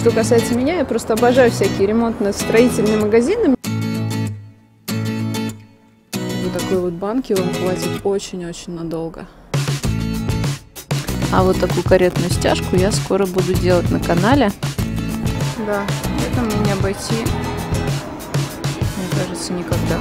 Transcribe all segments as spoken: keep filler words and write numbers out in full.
Что касается меня, я просто обожаю всякие ремонтно-строительные магазины. Вот такой вот банки вам хватит очень-очень надолго. А вот такую каретную стяжку я скоро буду делать на канале. Да, это мне не обойти, мне кажется, никогда.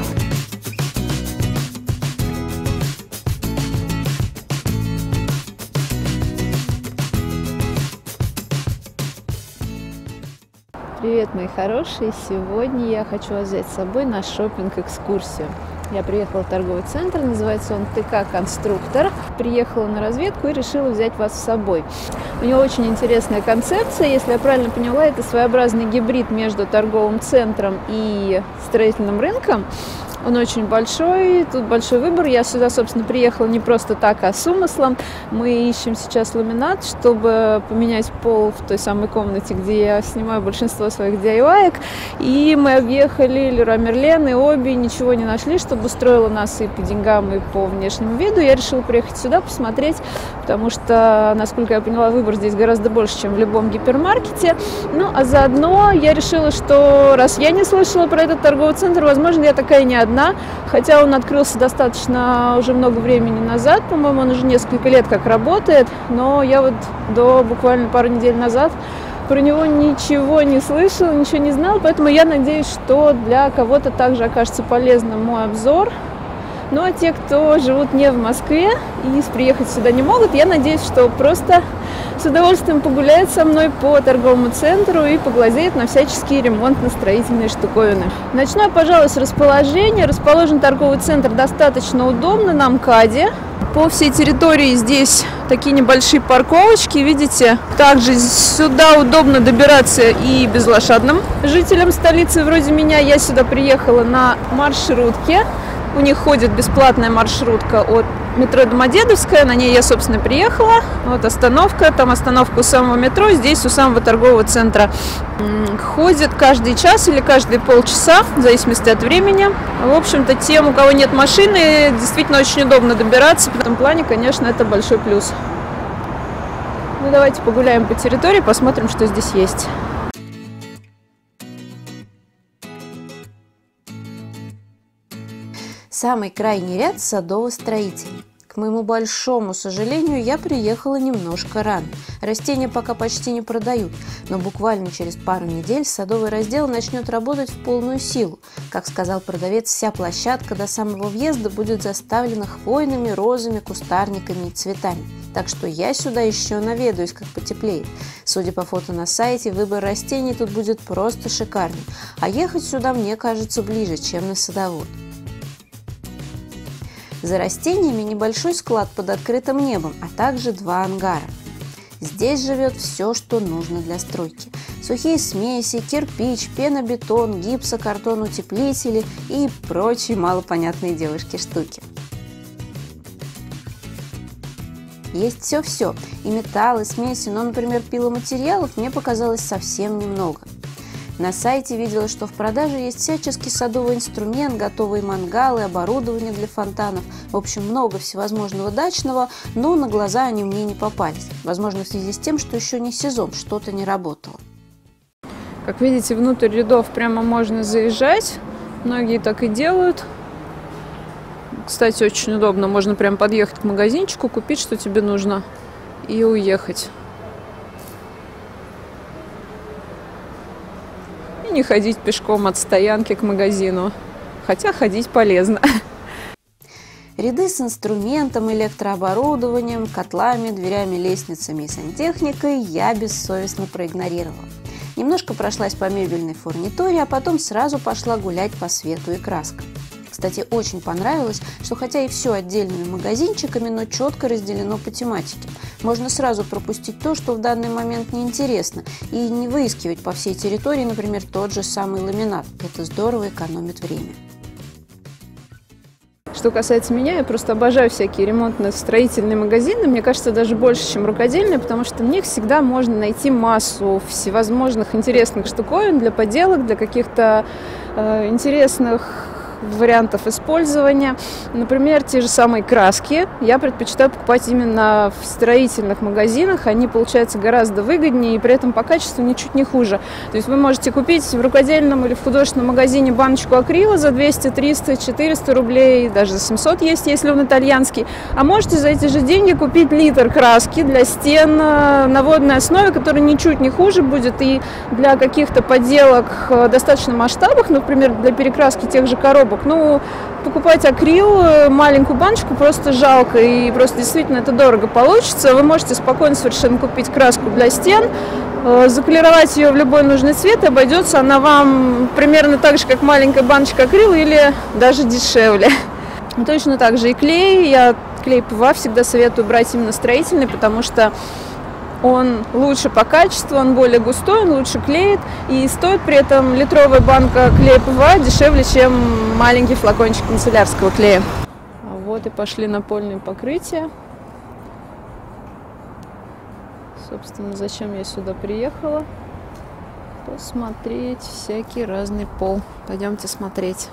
Привет, мои хорошие! Сегодня я хочу вас взять с собой на шопинг-экскурсию. Я приехала в торговый центр, называется он ТК «Конструктор». Приехала на разведку и решила взять вас с собой. У него очень интересная концепция, если я правильно поняла, это своеобразный гибрид между торговым центром и строительным рынком. Он очень большой, тут большой выбор. Я сюда, собственно, приехала не просто так, а с умыслом. Мы ищем сейчас ламинат, чтобы поменять пол в той самой комнате, где я снимаю большинство своих ди ай вай-ек. И мы объехали Леруа Мерлен и Оби, ничего не нашли, чтобы устроило нас и по деньгам, и по внешнему виду. Я решила приехать сюда, посмотреть, потому что, насколько я поняла, выбор здесь гораздо больше, чем в любом гипермаркете. Ну, а заодно я решила, что раз я не слышала про этот торговый центр, возможно, я такая не одна. Хотя он открылся достаточно уже много времени назад, по-моему, он уже несколько лет как работает, но я вот до буквально пару недель назад про него ничего не слышала, ничего не знала, поэтому я надеюсь, что для кого-то также окажется полезным мой обзор. Ну а те, кто живут не в Москве и приехать сюда не могут, я надеюсь, что просто с удовольствием погуляет со мной по торговому центру и поглазеет на всяческие ремонтно-строительные штуковины. Начну я, пожалуй, с расположения. Расположен торговый центр достаточно удобно на МКАДе. По всей территории здесь такие небольшие парковочки, видите. Также сюда удобно добираться и безлошадным жителям столицы вроде меня. Я сюда приехала на маршрутке. У них ходит бесплатная маршрутка от метро Домодедовская, на ней я, собственно, приехала. Вот остановка, там остановка у самого метро, здесь у самого торгового центра. Ходит каждый час или каждые полчаса, в зависимости от времени. В общем-то, тем, у кого нет машины, действительно очень удобно добираться. В этом плане, конечно, это большой плюс. Ну, давайте погуляем по территории, посмотрим, что здесь есть. Самый крайний ряд садово-строительный. К моему большому сожалению, я приехала немножко рано. Растения пока почти не продают, но буквально через пару недель садовый раздел начнет работать в полную силу. Как сказал продавец, вся площадка до самого въезда будет заставлена хвойными, розами, кустарниками и цветами. Так что я сюда еще наведаюсь, как потеплеет. Судя по фото на сайте, выбор растений тут будет просто шикарный. А ехать сюда, мне кажется, ближе, чем на Садовод. За растениями небольшой склад под открытым небом, а также два ангара. Здесь живет все, что нужно для стройки. Сухие смеси, кирпич, пенобетон, гипсокартон, утеплители и прочие малопонятные девушке штуки. Есть все-все, и металл, и смеси, но, например, пиломатериалов мне показалось совсем немного. На сайте видела, что в продаже есть всяческий садовый инструмент, готовые мангалы, оборудование для фонтанов. В общем, много всевозможного дачного, но на глаза они мне не попались. Возможно, в связи с тем, что еще не сезон, что-то не работало. Как видите, внутрь рядов прямо можно заезжать. Многие так и делают. Кстати, очень удобно. Можно прям подъехать к магазинчику, купить, что тебе нужно, и уехать. Не ходить пешком от стоянки к магазину, хотя ходить полезно. Ряды с инструментом, электрооборудованием, котлами, дверями, лестницами и сантехникой я бессовестно проигнорировала. Немножко прошлась по мебельной фурнитуре, а потом сразу пошла гулять по свету и краскам. Кстати, очень понравилось, что хотя и все отдельными магазинчиками, но четко разделено по тематике. Можно сразу пропустить то, что в данный момент неинтересно, и не выискивать по всей территории, например, тот же самый ламинат. Это здорово экономит время. Что касается меня, я просто обожаю всякие ремонтно-строительные магазины. Мне кажется, даже больше, чем рукодельные, потому что в них всегда можно найти массу всевозможных интересных штуковин для поделок, для каких-то э, интересных вариантов использования. Например, те же самые краски я предпочитаю покупать именно в строительных магазинах. Они получаются гораздо выгоднее и при этом по качеству ничуть не хуже. То есть вы можете купить в рукодельном или в художественном магазине баночку акрила за двести, триста, четыреста рублей, даже за семьсот есть, если он итальянский. А можете за эти же деньги купить литр краски для стен на водной основе, которая ничуть не хуже будет и для каких-то поделок достаточно масштабных, например, для перекраски тех же коробок. Ну, покупать акрил, маленькую баночку, просто жалко, и просто действительно это дорого получится. Вы можете спокойно совершенно купить краску для стен, заполировать ее в любой нужный цвет, и обойдется она вам примерно так же, как маленькая баночка акрила, или даже дешевле. Точно так же и клей. Я клей ПВА всегда советую брать именно строительный, потому что он лучше по качеству, он более густой, он лучше клеит, и стоит при этом литровая банка клея ПВА дешевле, чем маленький флакончик канцелярского клея. А вот и пошли напольные покрытия. Собственно, зачем я сюда приехала? Посмотреть всякий разный пол. Пойдемте смотреть.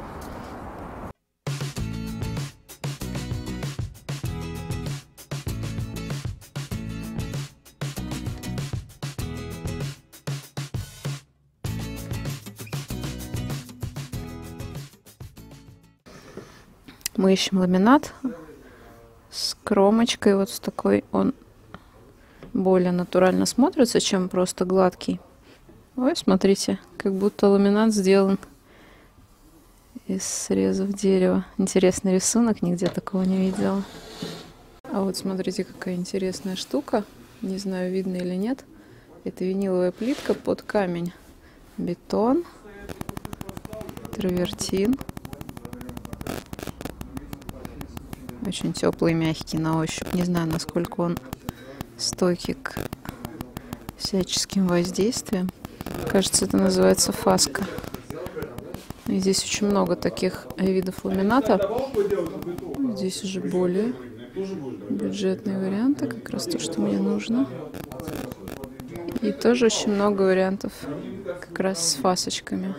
Мы ищем ламинат с кромочкой, вот с такой, он более натурально смотрится, чем просто гладкий. Ой, смотрите, как будто ламинат сделан из срезов дерева. Интересный рисунок, нигде такого не видела. А вот смотрите, какая интересная штука, не знаю, видно или нет. Это виниловая плитка под камень. Бетон, травертин. Очень теплый и мягкий на ощупь. Не знаю, насколько он стойкий к всяческим воздействиям. Кажется, это называется фаска. И здесь очень много таких видов ламината. Здесь уже более бюджетные варианты, как раз то, что мне нужно. И тоже очень много вариантов как раз с фасочками.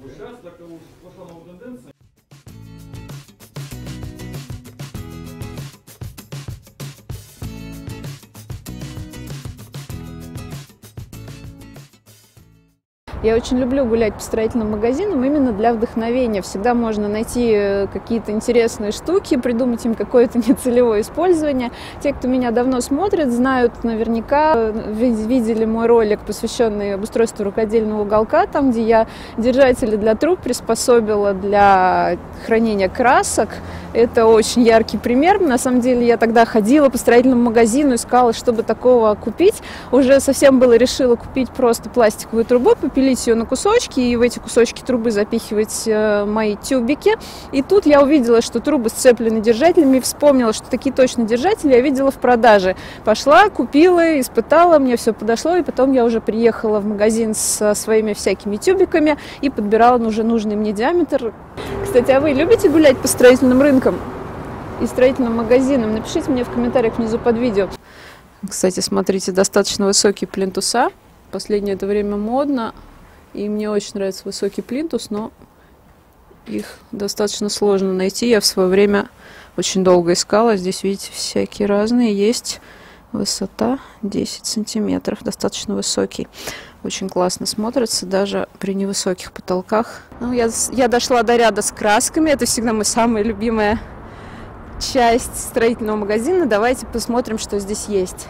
Я очень люблю гулять по строительным магазинам именно для вдохновения. Всегда можно найти какие-то интересные штуки, придумать им какое-то нецелевое использование. Те, кто меня давно смотрят, знают наверняка, видели мой ролик, посвященный обустройству рукодельного уголка, там, где я держатели для труб приспособила для хранения красок. Это очень яркий пример. На самом деле я тогда ходила по строительному магазину, искала, чтобы такого купить. Уже совсем было решила купить просто пластиковую трубу, попилить ее на кусочки и в эти кусочки трубы запихивать э, мои тюбики. И тут я увидела, что трубы сцеплены держателями, и вспомнила, что такие точно держатели я видела в продаже. Пошла, купила, испытала, мне все подошло, и потом я уже приехала в магазин со своими всякими тюбиками и подбирала уже нужный мне диаметр. Кстати, а вы любите гулять по строительным рынкам и строительным магазинам? Напишите мне в комментариях внизу под видео. Кстати, смотрите, достаточно высокие плинтуса. В последнее это время модно. И мне очень нравится высокий плинтус, но их достаточно сложно найти. Я в свое время очень долго искала. Здесь, видите, всякие разные. Есть высота десять сантиметров, достаточно высокий. Очень классно смотрится, даже при невысоких потолках. Ну, я, я дошла до ряда с красками. Это всегда моя самая любимая часть строительного магазина. Давайте посмотрим, что здесь есть.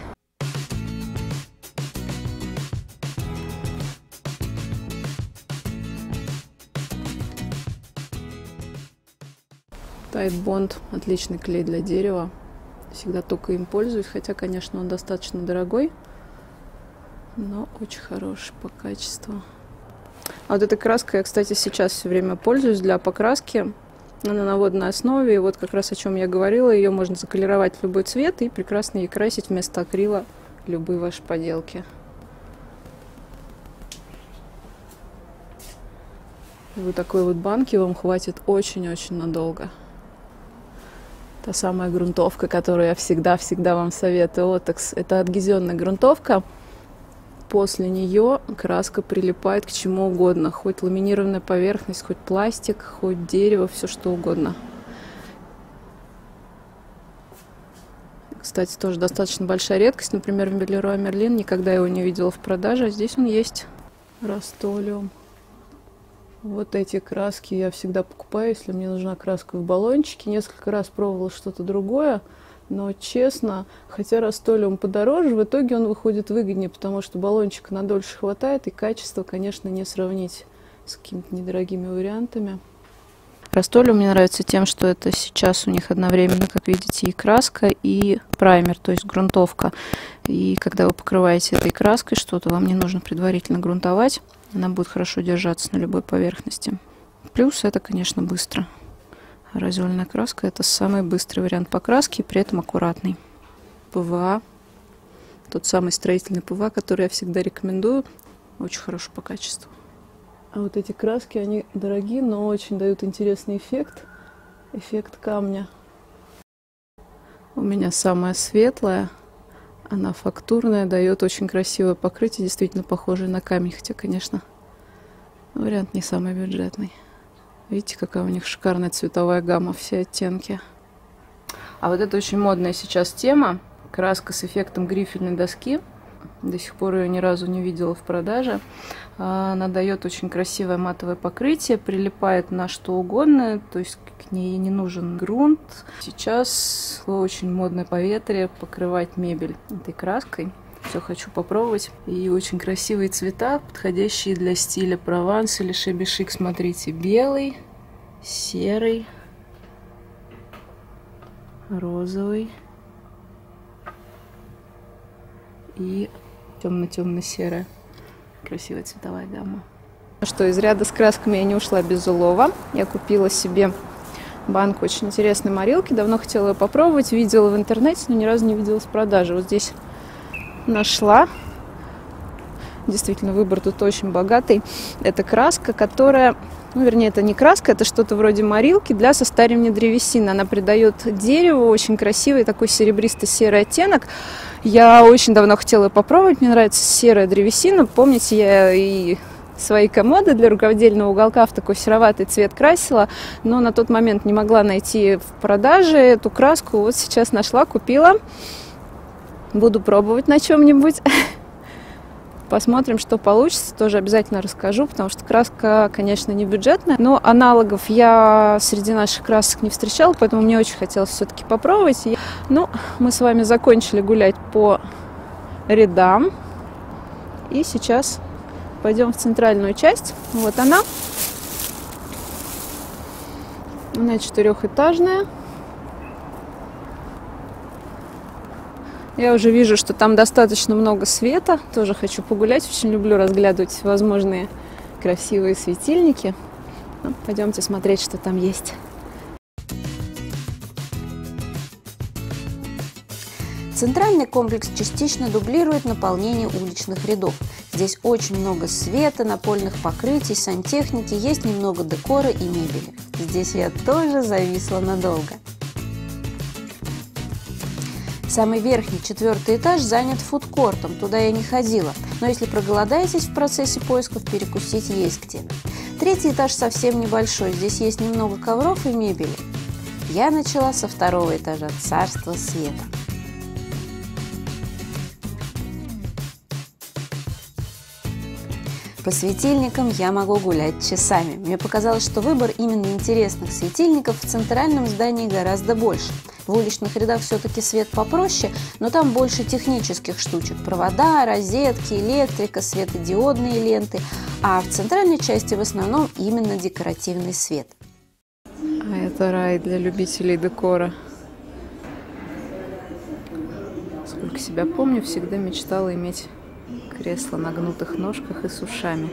Tide Bond – отличный клей для дерева. Всегда только им пользуюсь, хотя, конечно, он достаточно дорогой, но очень хороший по качеству. А вот этой краской я, кстати, сейчас все время пользуюсь для покраски. Она на водной основе, и вот как раз о чем я говорила, ее можно заколеровать в любой цвет и прекрасно ей красить вместо акрила любые ваши поделки. И вот такой вот банки вам хватит очень-очень надолго. Та самая грунтовка, которую я всегда-всегда вам советую, Otex. Это адгезионная грунтовка. после нее краска прилипает к чему угодно. Хоть ламинированная поверхность, хоть пластик, хоть дерево, все что угодно. Кстати, тоже достаточно большая редкость. Например, в Leroy Merlin никогда его не видела в продаже, а здесь он есть. Rust-Oleum. Вот эти краски я всегда покупаю, если мне нужна краска в баллончике. Несколько раз пробовала что-то другое, но честно, хотя Rust-Oleum подороже, в итоге он выходит выгоднее, потому что баллончика на дольше хватает, и качество, конечно, не сравнить с какими-то недорогими вариантами. Rust-Oleum мне нравится тем, что это сейчас у них одновременно, как видите, и краска, и праймер, то есть грунтовка. И когда вы покрываете этой краской что-то, вам не нужно предварительно грунтовать. Она будет хорошо держаться на любой поверхности. Плюс это, конечно, быстро. Аэрозольная краска – это самый быстрый вариант покраски, при этом аккуратный. ПВА. Тот самый строительный ПВА, который я всегда рекомендую. Очень хороший по качеству. А вот эти краски, они дорогие, но очень дают интересный эффект. Эффект камня. У меня самая светлая. Она фактурная, дает очень красивое покрытие, действительно похожее на камень. Хотя, конечно, вариант не самый бюджетный. Видите, какая у них шикарная цветовая гамма, все оттенки. А вот это очень модная сейчас тема. Краска с эффектом грифельной доски. До сих пор ее ни разу не видела в продаже. Она дает очень красивое матовое покрытие, прилипает на что угодно, то есть к ней не нужен грунт. Сейчас очень модно по ветре покрывать мебель этой краской. Все хочу попробовать. И очень красивые цвета, подходящие для стиля Прованс или Шеби Шик. Смотрите, белый, серый, розовый и темно-темно-серая. Красивая цветовая гамма. Что, из ряда с красками я не ушла без улова. Я купила себе банку очень интересной морилки. Давно хотела ее попробовать. Видела в интернете, но ни разу не видела в продаже. Вот здесь нашла. Действительно, выбор тут очень богатый. Это краска, которая... Ну, вернее, это не краска, это что-то вроде морилки для состаривания древесины. Она придает дереву очень красивый такой серебристо-серый оттенок. Я очень давно хотела ее попробовать. Мне нравится серая древесина. Помните, я и свои комоды для рукодельного уголка в такой сероватый цвет красила, но на тот момент не могла найти в продаже эту краску. Вот сейчас нашла, купила. Буду пробовать на чем-нибудь. Посмотрим, что получится. Тоже обязательно расскажу, потому что краска, конечно, не бюджетная. Но аналогов я среди наших красок не встречала, поэтому мне очень хотелось все-таки попробовать. Ну, мы с вами закончили гулять по рядам. И сейчас пойдем в центральную часть. Вот она. Она четырехэтажная. Я уже вижу, что там достаточно много света. Тоже хочу погулять. Очень люблю разглядывать всевозможные красивые светильники. Ну, пойдемте смотреть, что там есть. Центральный комплекс частично дублирует наполнение уличных рядов. Здесь очень много света, напольных покрытий, сантехники, есть немного декора и мебели. Здесь я тоже зависла надолго. Самый верхний, четвертый этаж занят фудкортом, туда я не ходила, но если проголодаетесь в процессе поисков, перекусить есть где. Третий этаж совсем небольшой, здесь есть немного ковров и мебели. Я начала со второго этажа, царства света. По светильникам я могу гулять часами. Мне показалось, что выбор именно интересных светильников в центральном здании гораздо больше. В уличных рядах все-таки свет попроще, но там больше технических штучек. Провода, розетки, электрика, светодиодные ленты. А в центральной части в основном именно декоративный свет. А это рай для любителей декора. Сколько себя помню, всегда мечтала иметь кресло на гнутых ножках и с ушами.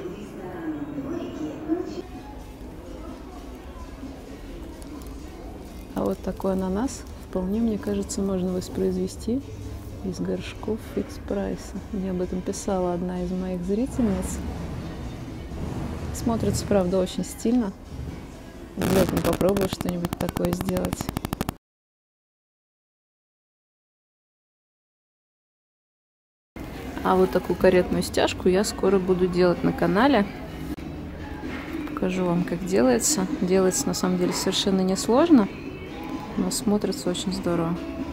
А вот такой ананас вполне, мне кажется, можно воспроизвести из горшков фикс-прайса. Мне об этом писала одна из моих зрительниц. Смотрится, правда, очень стильно. Обязательно попробую что-нибудь такое сделать. А вот такую каретную стяжку я скоро буду делать на канале. Покажу вам, как делается. Делается на самом деле совершенно несложно, но смотрится очень здорово.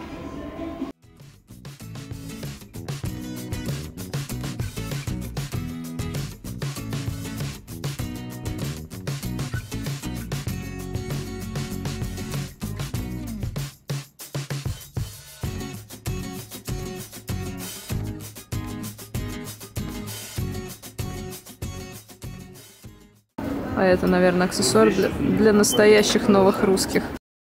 А это, наверное, аксессуар для, для настоящих новых русских.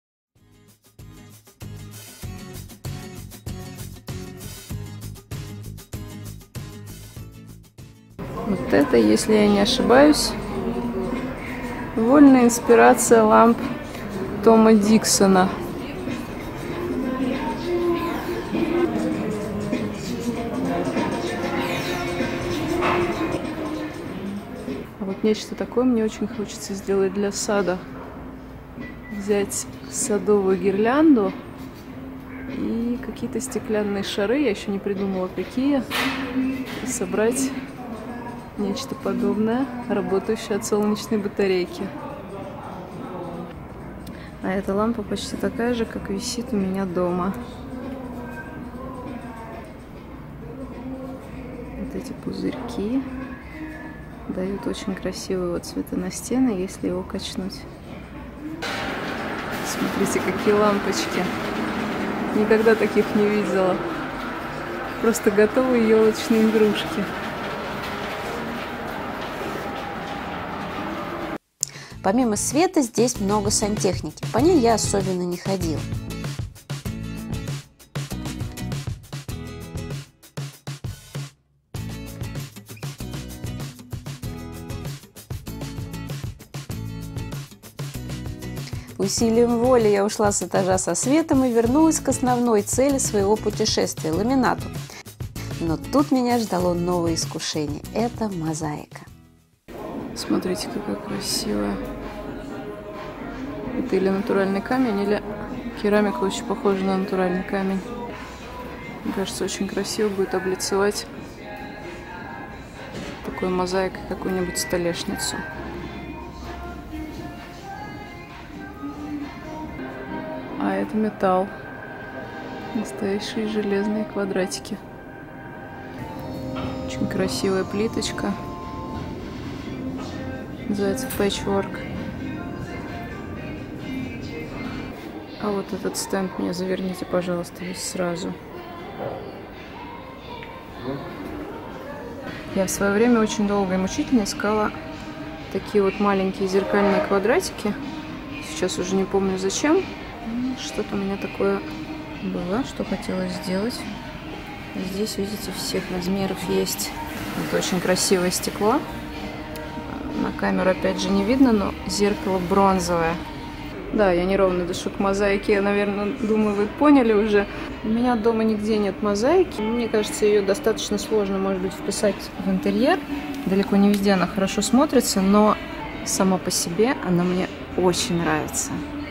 Вот это, если я не ошибаюсь, вольная инспирация ламп Тома Диксона. А вот нечто такое мне очень хочется сделать для сада. Взять садовую гирлянду и какие-то стеклянные шары, я еще не придумала какие, и собрать нечто подобное, работающее от солнечной батарейки. А эта лампа почти такая же, как висит у меня дома. Вот эти пузырьки дают очень красивые вот цвета на стены, если его качнуть. Смотрите, какие лампочки. Никогда таких не видела. Просто готовые елочные игрушки. Помимо света здесь много сантехники. По ней я особенно не ходила. Усилием воли я ушла с этажа со светом и вернулась к основной цели своего путешествия – ламинату. Но тут меня ждало новое искушение – это мозаика. Смотрите, какая красивая. Это или натуральный камень, или керамика очень похожа на натуральный камень. Мне кажется, очень красиво будет облицевать такой мозаикой какую-нибудь столешницу. А это металл. Настоящие железные квадратики. Очень красивая плиточка. Называется Patchwork. А вот этот стенд мне заверните, пожалуйста, весь сразу. Я в свое время очень долго и мучительно искала такие вот маленькие зеркальные квадратики. Сейчас уже не помню зачем. Что-то у меня такое было, что хотелось сделать. Здесь, видите, всех размеров есть. Это очень красивое стекло. На камеру опять же не видно, но зеркало бронзовое. Да, я неровно дышу к мозаике, наверное, думаю, вы поняли уже. У меня дома нигде нет мозаики. Мне кажется, ее достаточно сложно, может быть, вписать в интерьер. Далеко не везде она хорошо смотрится, но сама по себе она мне очень нравится.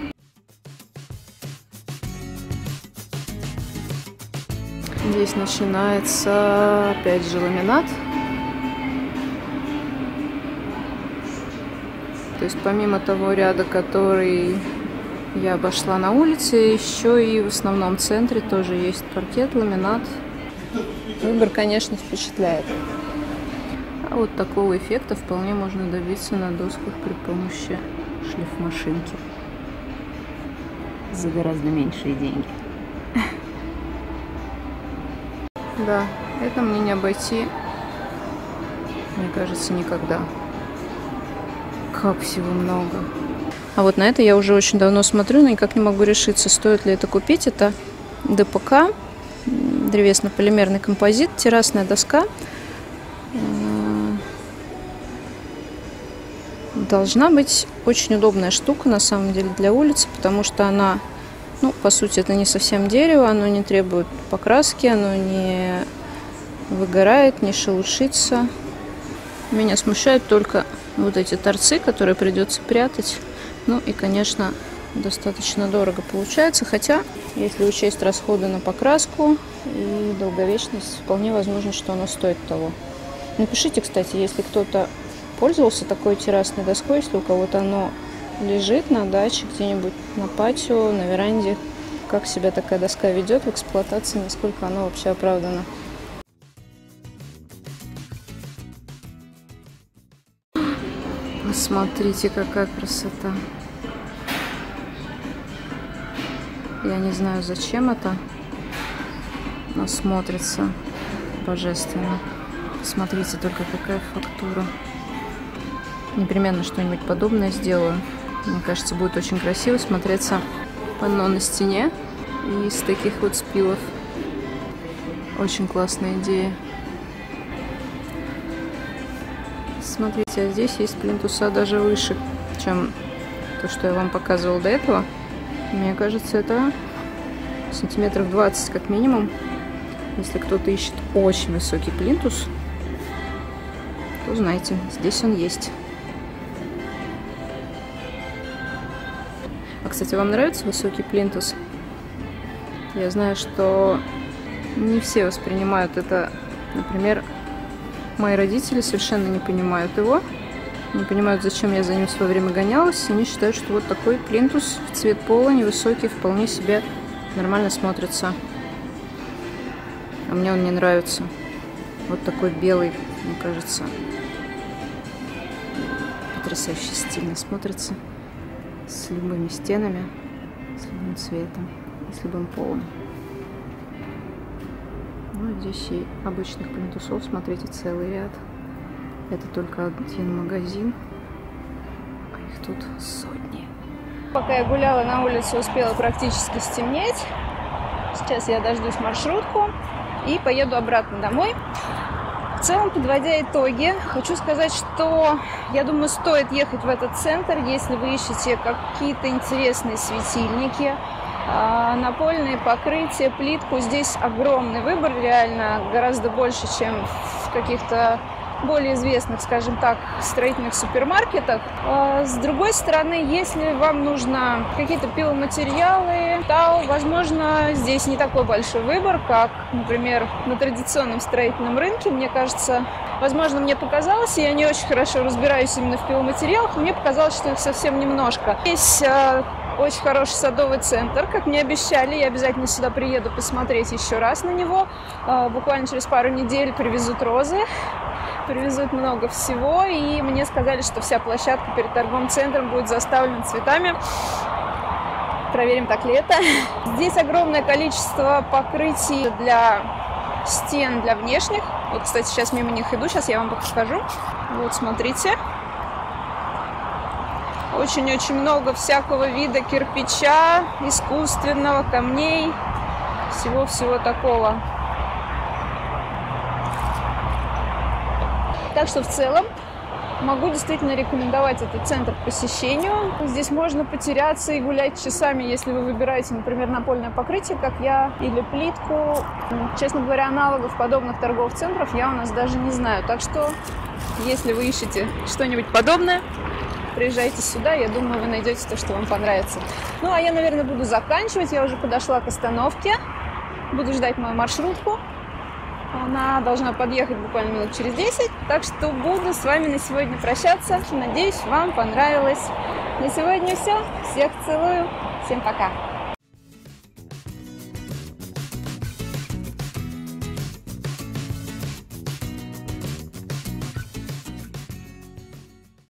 Здесь начинается опять же ламинат. То есть помимо того ряда, который я обошла на улице, еще и в основном центре тоже есть паркет, ламинат. Выбор, конечно, впечатляет. А вот такого эффекта вполне можно добиться на досках при помощи шлифмашинки. За гораздо меньшие деньги. Да, это мне не обойти, мне кажется, никогда. Как всего много. А вот на это я уже очень давно смотрю, но никак не могу решиться, стоит ли это купить. Это ДПК, древесно-полимерный композит, террасная доска. Должна быть очень удобная штука, на самом деле, для улицы, потому что она, ну, по сути, это не совсем дерево, оно не требует покраски, оно не выгорает, не шелушится. Меня смущают только вот эти торцы, которые придется прятать. Ну и, конечно, достаточно дорого получается, хотя Если учесть расходы на покраску и долговечность, вполне возможно, что оно стоит того. Напишите, кстати, если кто-то пользовался такой террасной доской, если у кого-то оно лежит на даче, где-нибудь на патио, на веранде, как себя такая доска ведет в эксплуатации, насколько она вообще оправдана. Посмотрите, какая красота. Я не знаю, зачем это, но смотрится божественно. Посмотрите только, какая фактура. Непременно что-нибудь подобное сделаю. Мне кажется, будет очень красиво смотреться панно на стене из таких вот спилов. Очень классная идея. Смотрите, а здесь есть плинтуса даже выше, чем то, что я вам показывала до этого. Мне кажется, это сантиметров двадцать как минимум. Если кто-то ищет очень высокий плинтус, то знаете, здесь он есть. А, кстати, вам нравится высокий плинтус? Я знаю, что не все воспринимают это. Например, мои родители совершенно не понимают его. Не понимают, зачем я за ним в свое время гонялась. Они считают, что вот такой плинтус в цвет пола невысокий вполне себе нормально смотрится. А мне он не нравится. Вот такой белый, мне кажется, потрясающе стильно смотрится. С любыми стенами, с любым цветом и с любым полом. Ну, здесь и обычных плинтусов, смотрите, целый ряд. Это только один магазин, а их тут сотни. Пока я гуляла на улице, успела практически стемнеть. Сейчас я дождусь маршрутку и поеду обратно домой. В целом, подводя итоги, хочу сказать, что, я думаю, стоит ехать в этот центр, если вы ищете какие-то интересные светильники, напольные покрытия, плитку. Здесь огромный выбор, реально гораздо больше, чем в каких-то более известных, скажем так, строительных супермаркетах. С другой стороны, если вам нужно какие-то пиломатериалы, то, возможно, здесь не такой большой выбор, как, например, на традиционном строительном рынке. Мне кажется, возможно, мне показалось, я не очень хорошо разбираюсь именно в пиломатериалах, мне показалось, что их совсем немножко. Здесь очень хороший садовый центр, как мне обещали, я обязательно сюда приеду посмотреть еще раз на него. Буквально через пару недель привезут розы. Привезут много всего, и мне сказали, что вся площадка перед торговым центром будет заставлена цветами. Проверим, так ли это. Здесь огромное количество покрытий для стен, для внешних. Вот, кстати, сейчас мимо них иду, сейчас я вам покажу. Вот, смотрите. Очень-очень много всякого вида кирпича, искусственного, камней, всего-всего такого. Так что в целом могу действительно рекомендовать этот центр к посещению. Здесь можно потеряться и гулять часами, если вы выбираете, например, напольное покрытие, как я, или плитку. Честно говоря, аналогов подобных торговых центров я у нас даже не знаю. Так что, если вы ищете что-нибудь подобное, приезжайте сюда, я думаю, вы найдете то, что вам понравится. Ну, а я, наверное, буду заканчивать. Я уже подошла к остановке. Буду ждать мою маршрутку. Она должна подъехать буквально минут через десять. Так что буду с вами на сегодня прощаться. Надеюсь, вам понравилось. На сегодня все. Всех целую. Всем пока.